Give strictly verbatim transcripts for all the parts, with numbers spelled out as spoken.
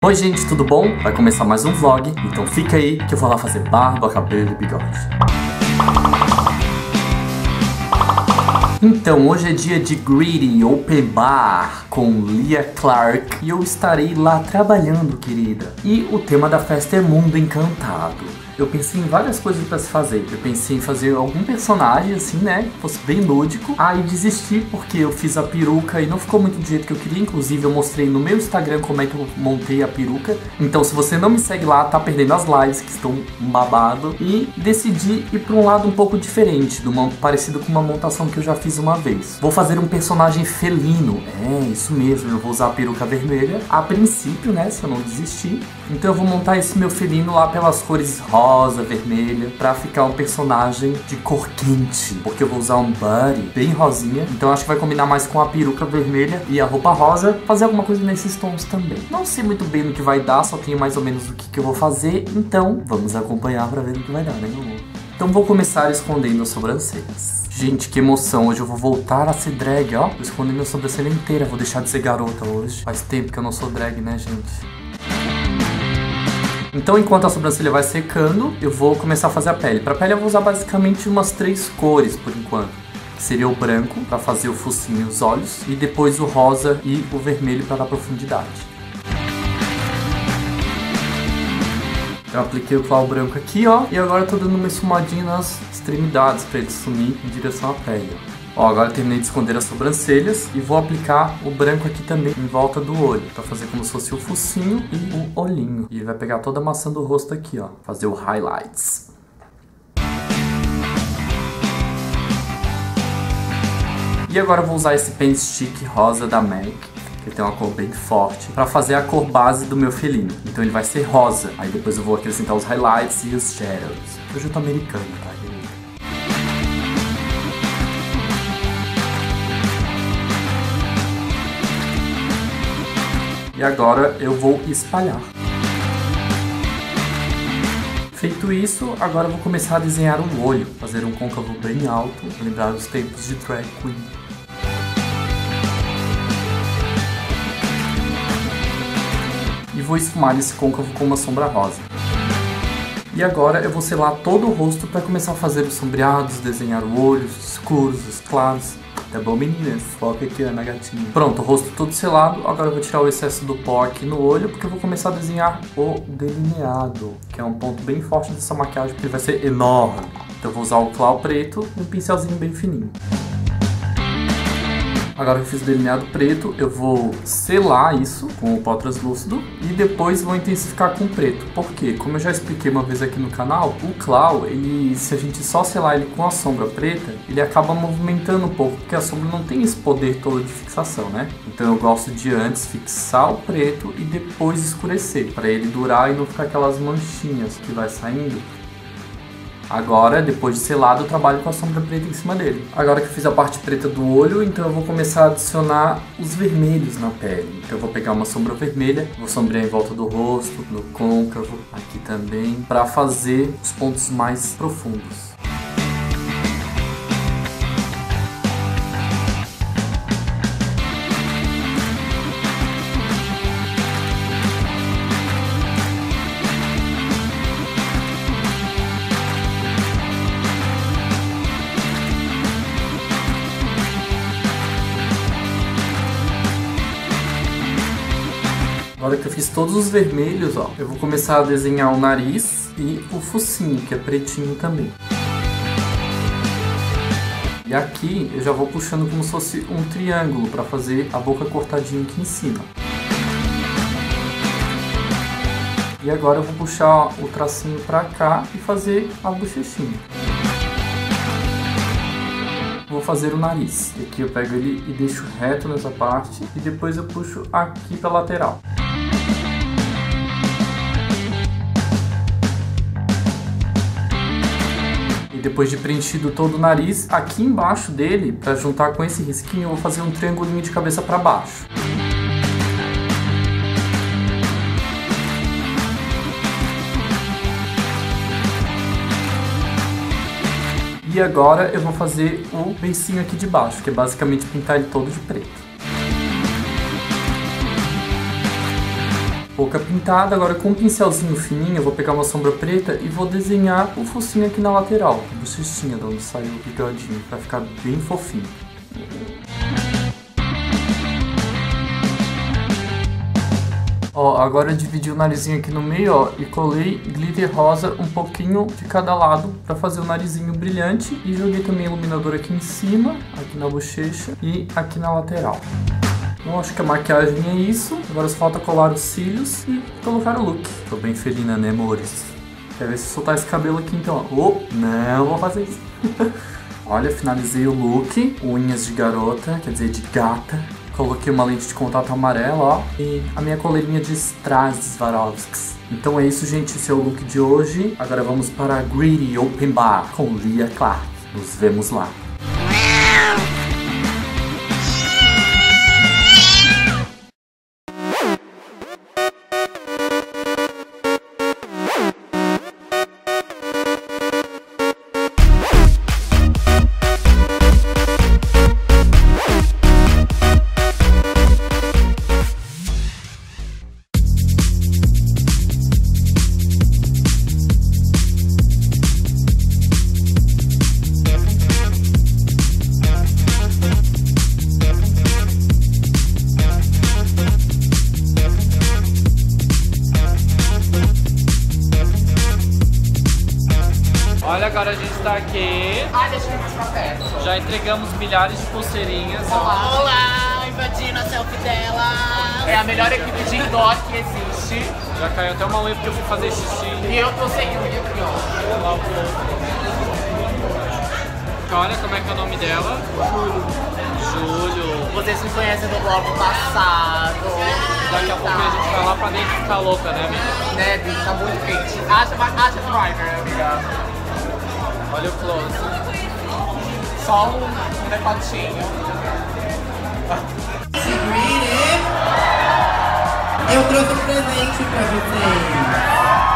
Oi gente, tudo bom? Vai começar mais um vlog, então fica aí que eu vou lá fazer barba, cabelo e bigode. Então, hoje é dia de Greedy Open Bar com Lia Clark e eu estarei lá trabalhando, querida. E o tema da festa é Mundo Encantado. Eu pensei em várias coisas pra se fazer. Eu pensei em fazer algum personagem assim, né, que fosse bem lúdico. Aí desisti porque eu fiz a peruca e não ficou muito do jeito que eu queria. Inclusive eu mostrei no meu Instagram como é que eu montei a peruca. Então se você não me segue lá, tá perdendo as lives que estão um babado. E decidi ir pra um lado um pouco diferente, de uma, parecido com uma montação que eu já fiz uma vez. Vou fazer um personagem felino. É, isso mesmo, eu vou usar a peruca vermelha. A princípio, né, se eu não desistir. Então eu vou montar esse meu felino lá pelas cores rosa, vermelha, pra ficar um personagem de cor quente. Porque eu vou usar um body bem rosinha. Então acho que vai combinar mais com a peruca vermelha e a roupa rosa. Fazer alguma coisa nesses tons também. Não sei muito bem no que vai dar, só tenho mais ou menos o que, que eu vou fazer. Então vamos acompanhar pra ver no que vai dar, né, meu amor? Então vou começar escondendo as sobrancelhas. Gente, que emoção, hoje eu vou voltar a ser drag, ó. Vou esconder minha sobrancelha inteira, vou deixar de ser garota hoje. Faz tempo que eu não sou drag, né, gente? Então, enquanto a sobrancelha vai secando, eu vou começar a fazer a pele. Pra pele eu vou usar basicamente umas três cores, por enquanto. Que seria o branco, pra fazer o focinho e os olhos. E depois o rosa e o vermelho pra dar profundidade. Eu apliquei o claw branco aqui, ó. E agora eu tô dando uma esfumadinha nas extremidades pra ele sumir em direção à pele. Ó, agora eu terminei de esconder as sobrancelhas e vou aplicar o branco aqui também em volta do olho, pra fazer como se fosse o focinho e o olhinho. E vai pegar toda a maçã do rosto aqui, ó, fazer o highlights. E agora eu vou usar esse pen stick rosa da MAC, que tem uma cor bem forte, pra fazer a cor base do meu felino. Então ele vai ser rosa, aí depois eu vou acrescentar os highlights e os shadows. Hoje eu tô americano, tá, gente? E agora eu vou espalhar. Feito isso, agora eu vou começar a desenhar um olho. Fazer um côncavo bem alto, lembrar os tempos de drag queen. E vou esfumar esse côncavo com uma sombra rosa. E agora eu vou selar todo o rosto para começar a fazer os sombreados, desenhar o olho, os escuros, os claros. Tá bom, meninas? Foca aqui, ó, na gatinha. Pronto, o rosto todo selado. Agora eu vou tirar o excesso do pó aqui no olho, porque eu vou começar a desenhar o delineado, que é um ponto bem forte dessa maquiagem, porque ele vai ser enorme. Então eu vou usar o claw preto e um pincelzinho bem fininho. Agora que eu fiz o delineado preto, eu vou selar isso com o pó translúcido e depois vou intensificar com preto. Por quê? Como eu já expliquei uma vez aqui no canal, o claw, ele, se a gente só selar ele com a sombra preta, ele acaba movimentando um pouco, porque a sombra não tem esse poder todo de fixação, né? Então eu gosto de antes fixar o preto e depois escurecer, para ele durar e não ficar aquelas manchinhas que vai saindo. Agora, depois de selado, eu trabalho com a sombra preta em cima dele. Agora que eu fiz a parte preta do olho, então eu vou começar a adicionar os vermelhos na pele. Então eu vou pegar uma sombra vermelha, vou sombrear em volta do rosto, no côncavo, aqui também, para fazer os pontos mais profundos. Agora que eu fiz todos os vermelhos, ó, eu vou começar a desenhar o nariz e o focinho, que é pretinho também. E aqui eu já vou puxando como se fosse um triângulo para fazer a boca cortadinha aqui em cima. E agora eu vou puxar o tracinho para cá e fazer a bochechinha. Vou fazer o nariz. E aqui eu pego ele e deixo reto nessa parte e depois eu puxo aqui para lateral. Depois de preenchido todo o nariz, aqui embaixo dele, para juntar com esse risquinho, eu vou fazer um triangulinho de cabeça para baixo. E agora eu vou fazer o beicinho aqui de baixo, que é basicamente pintar ele todo de preto. boca pintada. Agora com um pincelzinho fininho eu vou pegar uma sombra preta e vou desenhar o focinho aqui na lateral, a bochechinha de onde saiu o bigodinho, pra ficar bem fofinho. Ó, agora eu dividi o narizinho aqui no meio, ó, e colei glitter rosa um pouquinho de cada lado pra fazer o narizinho brilhante. E joguei também iluminador aqui em cima, aqui na bochecha e aqui na lateral. Então acho que a maquiagem é isso. Agora só falta colar os cílios e colocar o look. Tô bem felina, né, amores? Quer ver se eu soltar esse cabelo aqui então? Oh, não vou fazer isso. Olha, finalizei o look. Unhas de garota, quer dizer, de gata. Coloquei uma lente de contato amarela, ó, e a minha coleirinha de strass Swarovski. Então é isso, gente, esse é o look de hoje. Agora vamos para a Greedy Open Bar com Lia Clark. Nos vemos lá. Olha, agora a gente tá aqui. Ai, deixa eu ir mais pra perto. Já entregamos milhares de pulseirinhas. Olá, olá, invadindo a selfie dela. É a melhor equipe de indoor que existe. Já caiu até uma unha porque eu fui fazer xixi. E eu tô sem unha aqui, ó. Lá o povo. Olha como é que é o nome dela. Júlio. Júlio. Vocês me conhecem do blog passado. Daqui a pouco a gente vai lá pra dentro ficar louca, né, amiga? Né, bicho, tá muito quente. Acha, acha driver, amiga. Olha o close. Só um, um decotinho. Eu trouxe um presente pra vocês.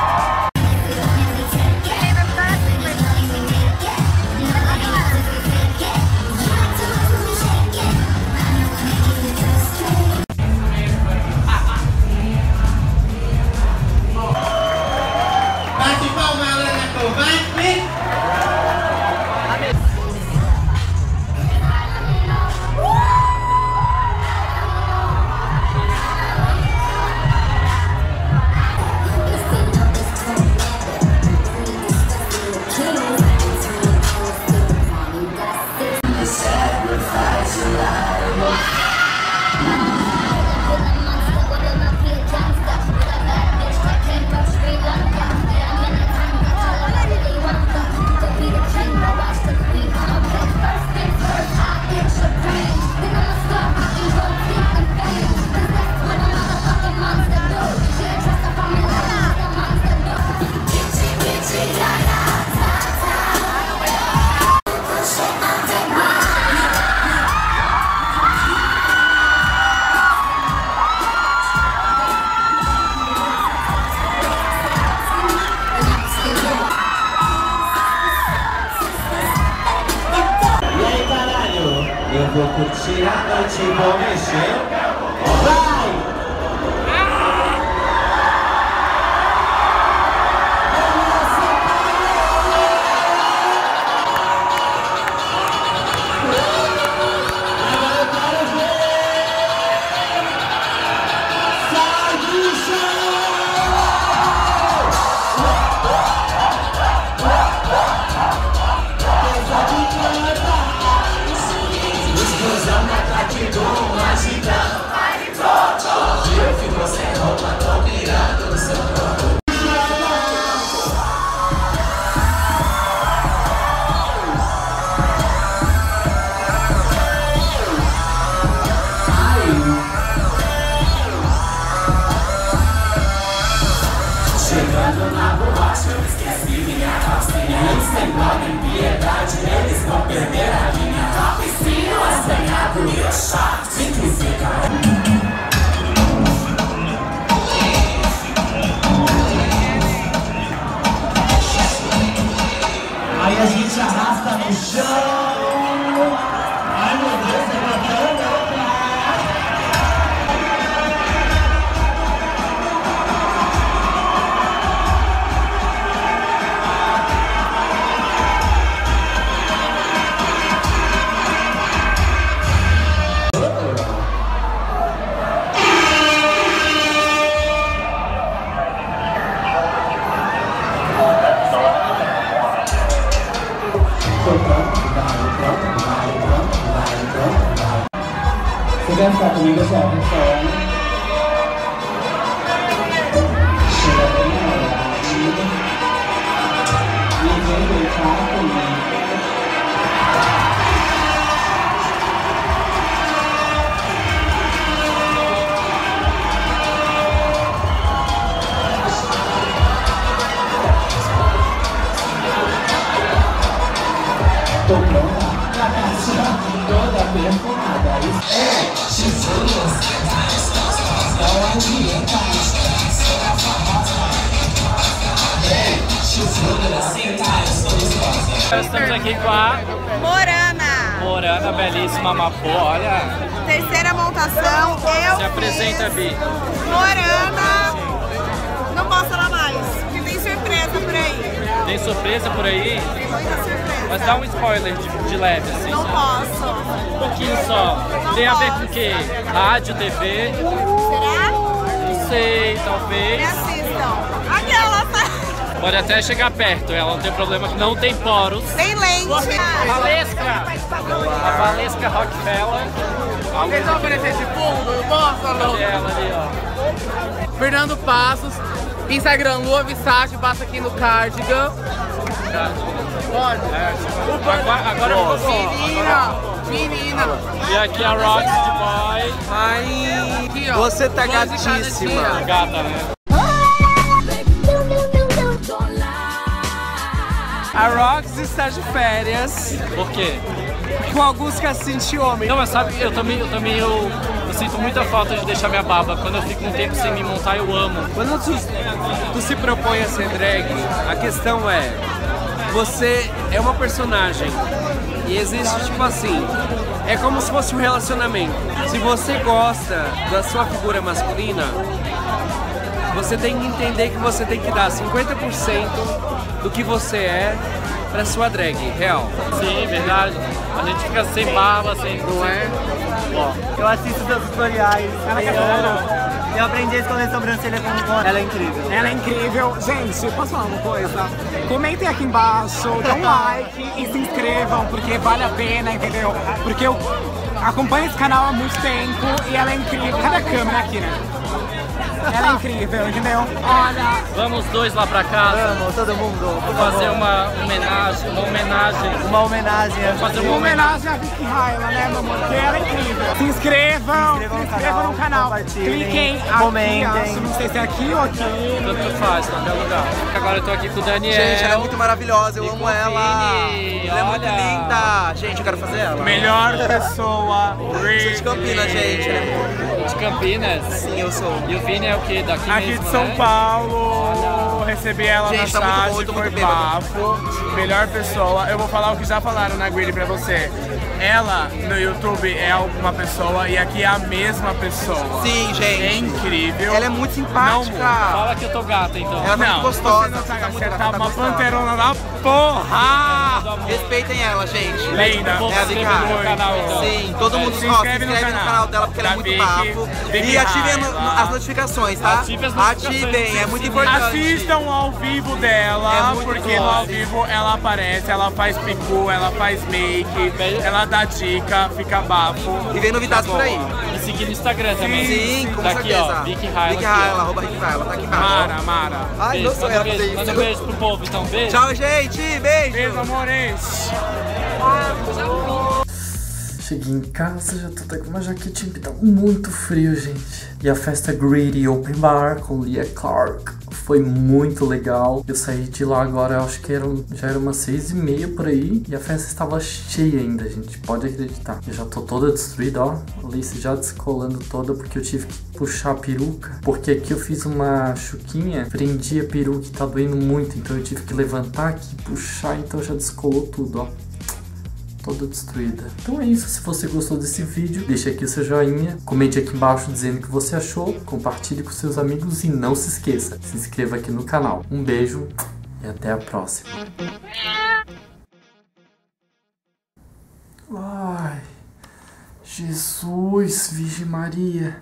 Bate palma, Helena Kovacs. Eu vou curtir a noite, vou mexer. Vai! Chegando na borracha, eu esqueci minha calcinha. E sem dó nem piedade, eles vão perder a linha. Topzinho assanhado e o short que fica. Aí a gente arrasta no chão. Ai meu Deus, é bacana. quer ficar comigo, só retorna. Chega bem na verdade. E vem deitar comigo. Tô pronta pra caixa toda perfumada. É, tesouros, não adianta. É, tesouros, Estamos aqui com a Morana. Morana, belíssima Mapô, olha. Terceira montação, eu Se apresenta, Bi. Morana. Não posso falar mais, porque tem surpresa por aí. Tem surpresa por aí? Tem muita surpresa. Mas dá um spoiler de, de leve, assim. Não posso. Um pouquinho só. Tem a ver com o quê? Rádio, T V? Será? Não sei, Me talvez. assistam. Aquela, tá? Pode até chegar perto, ela não tem problema, que não tem poros. Tem lente. Valesca! A Valesca Rockefeller. Vocês vão aparecer de fundo? Nossa, Olha louco. ela ali, ó. Fernando Passos, Instagram Lua Visage, passa aqui no Cardigan. Pode? É, agora agora ficou bom. Menina, menina. E aqui a Rox de boy. Ai, aqui, ó. Você tá Duas de cada gatíssima. dia. Gata, né? A Rox está de férias Por quê? com alguns cacinhos de homem. Não, mas sabe, eu também, eu também eu, eu sinto muita falta de deixar minha barba. Quando eu fico um tempo sem me montar, eu amo. Quando tu, tu se propõe a ser drag, a questão é, você é uma personagem e existe tipo assim, é como se fosse um relacionamento. Se você gosta da sua figura masculina, você tem que entender que você tem que dar cinquenta por cento do que você é pra sua drag, real. Sim, verdade. A gente fica sem barba, sem... Não é? Eu assisto seus tutoriais, eu aprendi a esconder sobrancelha com um. Ela é incrível. Ela é incrível. Gente, posso falar uma coisa? Comentem aqui embaixo, dê um like e se inscrevam, porque vale a pena, entendeu? Porque eu acompanho esse canal há muito tempo e ela é incrível. Cadê a câmera aqui, né? Ela é incrível, entendeu? Olha... Vamos dois lá pra casa. Vamos, todo mundo. Vou fazer uma homenagem, uma homenagem. Uma homenagem. Vou fazer Uma uma homenagem. homenagem à Vicky Hyla, né, meu amor? Porque ela é incrível. Se inscrevam, se inscrevam, Se inscrevam no canal. compartilhem, Cliquem comentem. aqui, ó, não sei se é aqui ou aqui. Tanto faz, qualquer lugar. Agora eu tô aqui com o Daniel. Gente, ela é muito maravilhosa, eu E amo com ela. Vini, Ela é muito olha. linda. Gente, eu quero fazer ela. Melhor pessoa. Sou de Campinas, gente. Ela é muito... De Campinas. Sim, eu sou. E o Vini é o que? Daqui Aqui mesmo, de São né? Paulo, recebi ela Gente, na tá muito bom, chat, eu tô foi muito bêbado. bafo, melhor pessoa. Eu vou falar o que já falaram na Greedy pra você. Ela no YouTube é uma pessoa e aqui é a mesma pessoa. Sim, gente. É incrível. Ela é muito simpática. Fala que eu tô gata, então. Ela tá Não, muito gostosa. você não tá, tá muito- você tá tá uma gostosa. panterona da porra! Respeitem ela, gente. Linda. Vou É a se Vicky inscrever no meu Hyla. canal, então. Sim, todo mundo Se ó, se inscreve no inscreve no canal canal dela porque ela é da muito Vicky, bafo. Vicky E ativem no- Hyla. as notificações, tá? Ative as notificações, Ativem, é muito sim. importante. Assistam ao vivo dela, É muito porque bom. no ao vivo ela aparece, ela faz picu, ela faz make, ela dá dica, fica bafo. E vem novidades por aí. E seguir no Instagram também. Sim, com Tá aqui, certeza. ó. Vicky Hyla. Vicky aqui, ó. Hyla, arroba Vicky Hyla, tá aqui embaixo. Mara, Mara. Ai, Beijo, não sou manda eu um a fazer beijo, manda um isso. beijo pro povo, então. Beijo. Tchau, gente. Beijo. Beijo, amores. Cheguei em casa, já tô até com uma jaquetinha que tá muito frio, gente. E a festa Greedy Open Bar com Lia Clark foi muito legal. Eu saí de lá agora, eu acho que eram, já era umas seis e meia por aí. E a festa estava cheia ainda, gente. Pode acreditar. Eu já tô toda destruída, ó. A lace já descolando toda porque eu tive que puxar a peruca. Porque aqui eu fiz uma chuquinha, prendi a peruca e tá doendo muito. Então eu tive que levantar aqui e puxar, então já descolou tudo, ó. Toda destruída. Então é isso, se você gostou desse vídeo, deixa aqui o seu joinha, comente aqui embaixo dizendo o que você achou, compartilhe com seus amigos e não se esqueça, se inscreva aqui no canal. Um beijo e até a próxima. Ai, Jesus, Virgem Maria.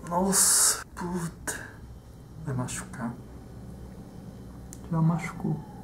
Nossa, puta. Vai machucar. Já machucou.